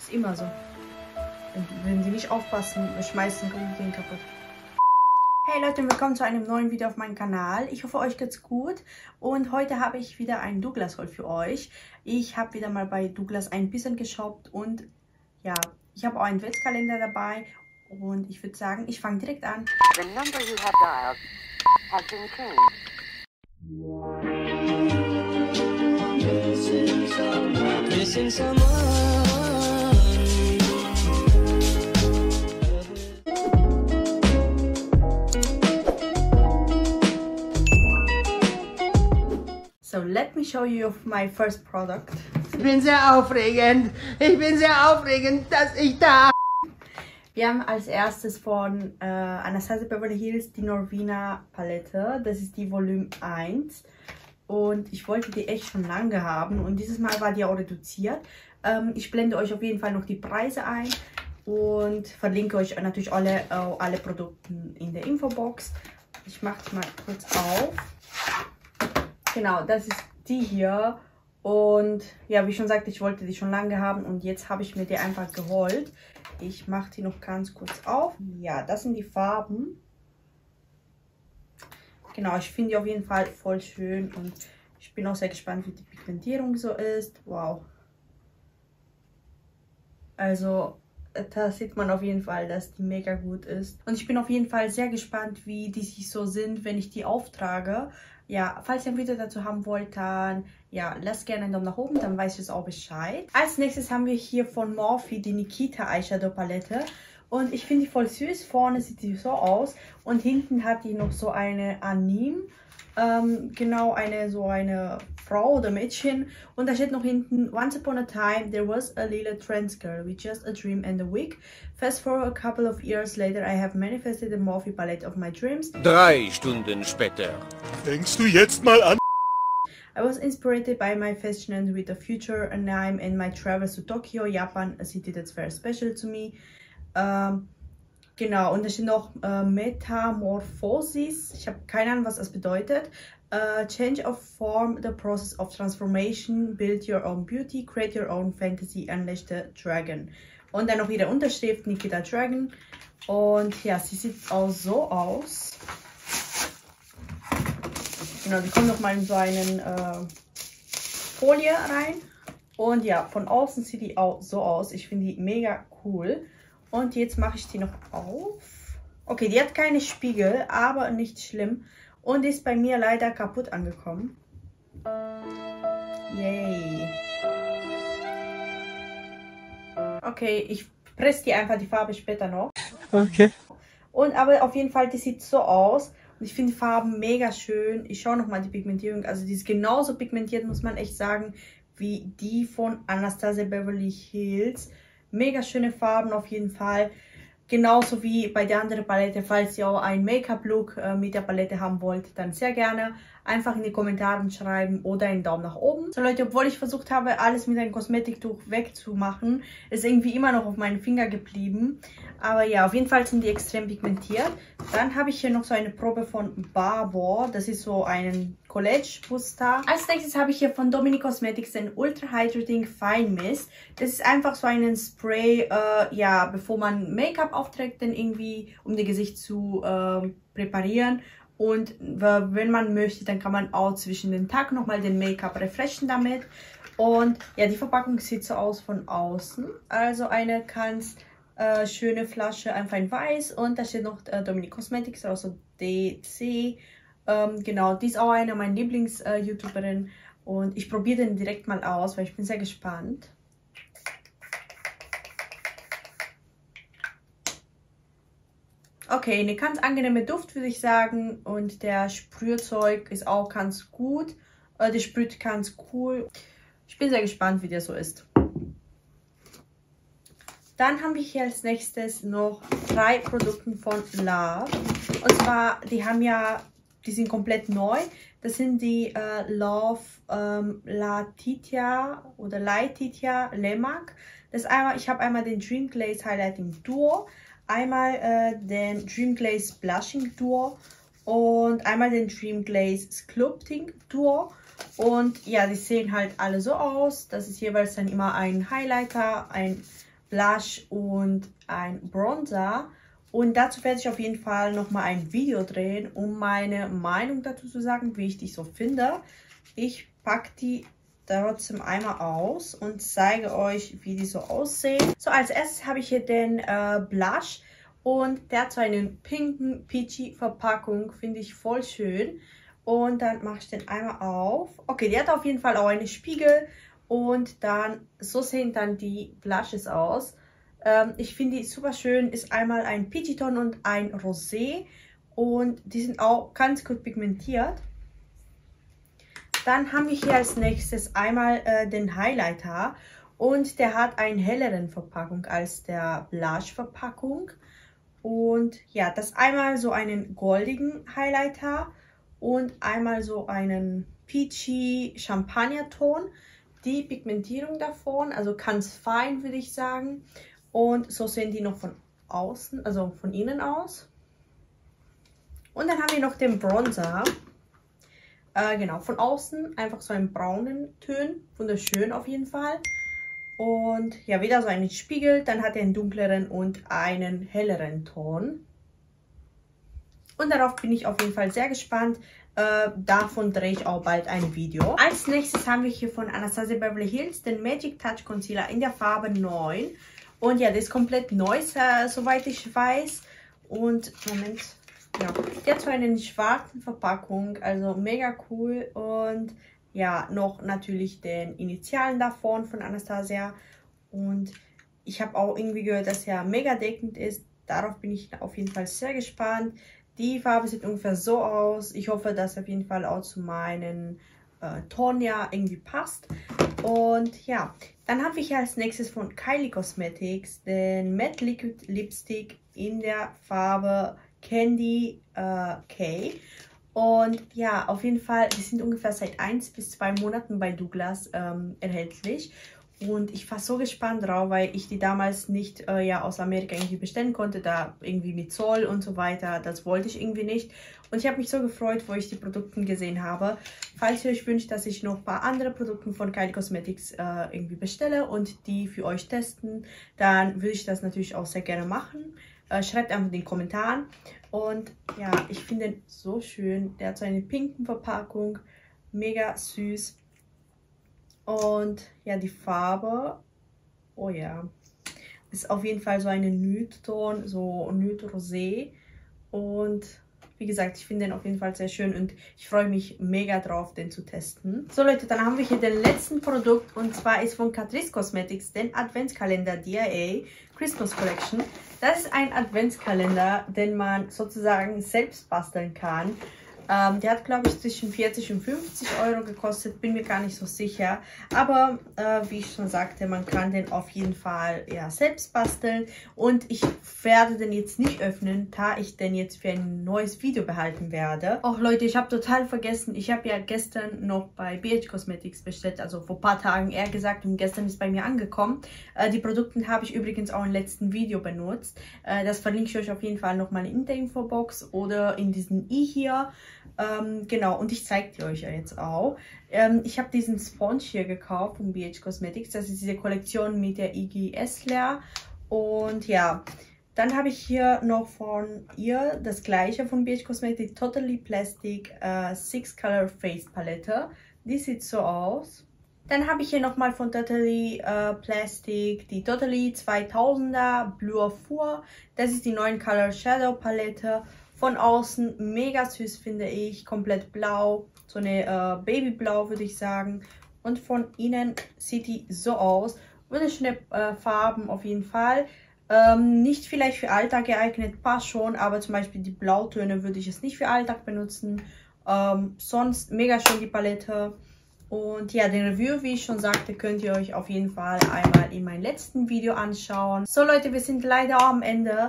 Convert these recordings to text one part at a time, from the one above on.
Ist immer so. Wenn sie nicht aufpassen, schmeißen die den kaputt. Hey Leute, willkommen zu einem neuen Video auf meinem Kanal. Ich hoffe, euch geht's gut. Und heute habe ich wieder einen Douglas-Haul für euch. Ich habe wieder mal bei Douglas ein bisschen geshoppt und ja, ich habe auch einen Adventskalender dabei. Und ich würde sagen, ich fange direkt an. The number you have dialed has been changed. Missing someone. So, let me show you my first product. Ich bin sehr aufregend. Ich bin sehr aufregend, dass ich da. Wir haben als erstes von Anastasia Beverly Hills die Norvina Palette. Das ist die Volume 1. Und ich wollte die echt schon lange haben. Und dieses Mal war die auch reduziert. Ich blende euch auf jeden Fall noch die Preise ein. Und verlinke euch natürlich alle Produkte in der Infobox. Ich mache die mal kurz auf. Genau, das ist die hier. Und ja, wie schon gesagt, ich wollte die schon lange haben. Und jetzt habe ich mir die einfach geholt. Ich mache die noch ganz kurz auf. Ja, das sind die Farben. Genau, ich finde die auf jeden Fall voll schön. Und ich bin auch sehr gespannt, wie die Pigmentierung so ist. Wow. Also, da sieht man auf jeden Fall, dass die mega gut ist. Und ich bin auf jeden Fall sehr gespannt, wie die sich so sind, wenn ich die auftrage. Ja, falls ihr ein Video dazu haben wollt, dann ja, lasst gerne einen Daumen nach oben, dann weiß ich es auch Bescheid. Als nächstes haben wir hier von Morphe die Nikita Eyeshadow Palette. Und ich finde die voll süß. Vorne sieht die so aus und hinten hat die noch so eine Anime. Genau, so eine Frau oder Mädchen. Und da steht noch hinten: Once upon a time there was a little trans girl with just a dream and a wig. Fast forward a couple of years later I have manifested the Morphe palette of my dreams. 3 Stunden später. Fängst du jetzt mal an? I was inspired by my fascination with the future anime and my travels to Tokyo, Japan, a city that's very special to me. Genau, und da steht noch Metamorphosis. Ich habe keine Ahnung, was das bedeutet. Change of form, the process of transformation, build your own beauty, create your own fantasy, unleash the dragon. Und dann noch ihre Unterschrift, Nikita Dragon. Und ja, sie sieht auch so aus. Genau, die kommt nochmal in so eine Folie rein. Und ja, von außen sieht die auch so aus. Ich finde die mega cool. Und jetzt mache ich die noch auf. Okay, die hat keine Spiegel, aber nicht schlimm. Und ist bei mir leider kaputt angekommen. Yay. Okay, ich presse die einfach die Farbe später noch. Okay. Und aber auf jeden Fall, die sieht so aus. Und ich finde die Farben mega schön. Ich schaue nochmal die Pigmentierung. Also die ist genauso pigmentiert, muss man echt sagen, wie die von Anastasia Beverly Hills. Mega schöne Farben auf jeden Fall. Genauso wie bei der anderen Palette. Falls ihr auch einen Make-up-Look mit der Palette haben wollt, dann sehr gerne einfach in die Kommentare schreiben oder einen Daumen nach oben. So Leute, obwohl ich versucht habe, alles mit einem Kosmetiktuch wegzumachen, ist irgendwie immer noch auf meinen Finger geblieben. Aber ja, auf jeden Fall sind die extrem pigmentiert. Dann habe ich hier noch so eine Probe von Barbour. Das ist so ein College Booster. Als nächstes habe ich hier von Dominique Cosmetics den Ultra Hydrating Fine Mist. Das ist einfach so ein Spray, ja, bevor man Make-up aufträgt, dann irgendwie, um das Gesicht zu präparieren. Und wenn man möchte, dann kann man auch zwischen den Tag nochmal den Make-up refreshen damit. Und ja, die Verpackung sieht so aus von außen. Also eine ganz schöne Flasche, einfach in weiß. Und da steht noch Dominique Cosmetics, also DC. Genau, die ist auch eine meiner Lieblings-YouTuberinnen. Und ich probiere den direkt mal aus, weil ich bin sehr gespannt. Okay, eine ganz angenehme Duft, würde ich sagen. Und der Sprühzeug ist auch ganz gut. Der sprüht ganz cool. Ich bin sehr gespannt, wie der so ist. Dann haben wir hier als nächstes noch 3 Produkte von Love. Und zwar, die sind komplett neu. Das sind die Love Latitia oder Latitia Lemac. Ich habe einmal den Dream Glaze Highlighting Duo. Einmal den Dream Glaze Blushing Duo und einmal den Dream Glaze Sculpting Duo. Und ja, die sehen halt alle so aus. Das ist jeweils dann immer ein Highlighter, ein Blush und ein Bronzer. Und dazu werde ich auf jeden Fall nochmal ein Video drehen, um meine Meinung dazu zu sagen, wie ich die so finde. Ich packe die trotzdem einmal aus und zeige euch, wie die so aussehen. So, als erstes habe ich hier den Blush und der hat so einen pinken Peachy Verpackung, finde ich voll schön. Und dann mache ich den einmal auf. Okay, der hat auf jeden Fall auch einen Spiegel und dann, so sehen dann die Blushes aus. Ich finde die super schön, ist einmal ein Peachy Ton und ein Rosé und die sind auch ganz gut pigmentiert. Dann haben wir hier als nächstes einmal den Highlighter und der hat eine helleren Verpackung als der Blush Verpackung. Und ja, das einmal so einen goldigen Highlighter und einmal so einen Peachy Champagner-Ton. Die Pigmentierung davon, also ganz fein würde ich sagen. Und so sehen die noch von außen, also von innen aus. Und dann haben wir noch den Bronzer. Genau, von außen einfach so einen braunen Ton. Wunderschön auf jeden Fall. Und ja, wieder so einen Spiegel. Dann hat er einen dunkleren und einen helleren Ton. Und darauf bin ich auf jeden Fall sehr gespannt. Davon drehe ich auch bald ein Video. Als nächstes haben wir hier von Anastasia Beverly Hills den Magic Touch Concealer in der Farbe 9. Und ja, der ist komplett neu, soweit ich weiß. Und, Moment, ja, der hat so eine schwarze Verpackung, also mega cool. Und ja, noch natürlich den Initialen davon von Anastasia. Und ich habe auch irgendwie gehört, dass er mega deckend ist. Darauf bin ich auf jeden Fall sehr gespannt. Die Farbe sieht ungefähr so aus. Ich hoffe, dass auf jeden Fall auch zu meinen Ton ja irgendwie passt. Und ja, dann habe ich als nächstes von Kylie Cosmetics den Matte Liquid Lipstick in der Farbe Candy K. Und ja, auf jeden Fall, die sind ungefähr seit 1 bis 2 Monaten bei Douglas erhältlich. Und ich war so gespannt drauf, weil ich die damals nicht ja, aus Amerika irgendwie bestellen konnte, da irgendwie mit Zoll und so weiter. Das wollte ich irgendwie nicht. Und ich habe mich so gefreut, wo ich die Produkte gesehen habe. Falls ihr euch wünscht, dass ich noch ein paar andere Produkte von Kylie Cosmetics irgendwie bestelle und die für euch testen, dann würde ich das natürlich auch sehr gerne machen. Schreibt einfach in den Kommentaren. Und ja, ich finde den so schön. Der hat so eine pinke Verpackung. Mega süß. Und ja, die Farbe, oh ja, ist auf jeden Fall so eine Nude-Ton, so Nude-Rosé. Und wie gesagt, ich finde den auf jeden Fall sehr schön und ich freue mich mega drauf, den zu testen. So Leute, dann haben wir hier den letzten Produkt und zwar ist von Catrice Cosmetics den Adventskalender DIA Christmas Collection. Das ist ein Adventskalender, den man sozusagen selbst basteln kann. Der hat, glaube ich, zwischen 40 und 50 Euro gekostet, bin mir gar nicht so sicher. Aber wie ich schon sagte, man kann den auf jeden Fall ja, selbst basteln. Und ich werde den jetzt nicht öffnen, da ich den jetzt für ein neues Video behalten werde. Auch Leute, ich habe total vergessen, ich habe ja gestern noch bei BH Cosmetics bestellt, also vor ein paar Tagen eher gesagt, und gestern ist bei mir angekommen. Die Produkte habe ich übrigens auch im letzten Video benutzt. Das verlinke ich euch auf jeden Fall nochmal in der Infobox oder in diesem i hier. Genau, und ich zeige die euch ja jetzt auch. Ich habe diesen Sponge hier gekauft von BH Cosmetics. Das ist diese Kollektion mit der Iggy Azalea. Und ja, dann habe ich hier noch von ihr das gleiche von BH Cosmetics, Totally Plastic 6 Color Face Palette. Die sieht so aus. Dann habe ich hier nochmal von Totally Plastic die Totally 2000er Blue Four. Das ist die 9 Color Shadow Palette. Von außen mega süß, finde ich. Komplett blau. So eine Babyblau, würde ich sagen. Und von innen sieht die so aus. Wunderschöne Farben auf jeden Fall. Nicht vielleicht für Alltag geeignet, passt schon. Aber zum Beispiel die Blautöne würde ich es nicht für Alltag benutzen. Sonst mega schön die Palette. Und ja, den Review, wie ich schon sagte, könnt ihr euch auf jeden Fall einmal in meinem letzten Video anschauen. So Leute, wir sind leider auch am Ende.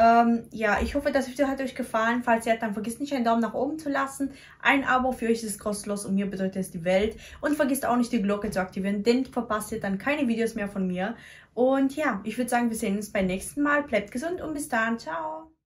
Ja, ich hoffe, das Video hat euch gefallen. Falls ihr habt, dann vergesst nicht einen Daumen nach oben zu lassen. Ein Abo für euch ist kostenlos und mir bedeutet es die Welt. Und vergesst auch nicht die Glocke zu aktivieren, denn verpasst ihr dann keine Videos mehr von mir. Und ja, ich würde sagen, wir sehen uns beim nächsten Mal. Bleibt gesund und bis dann. Ciao.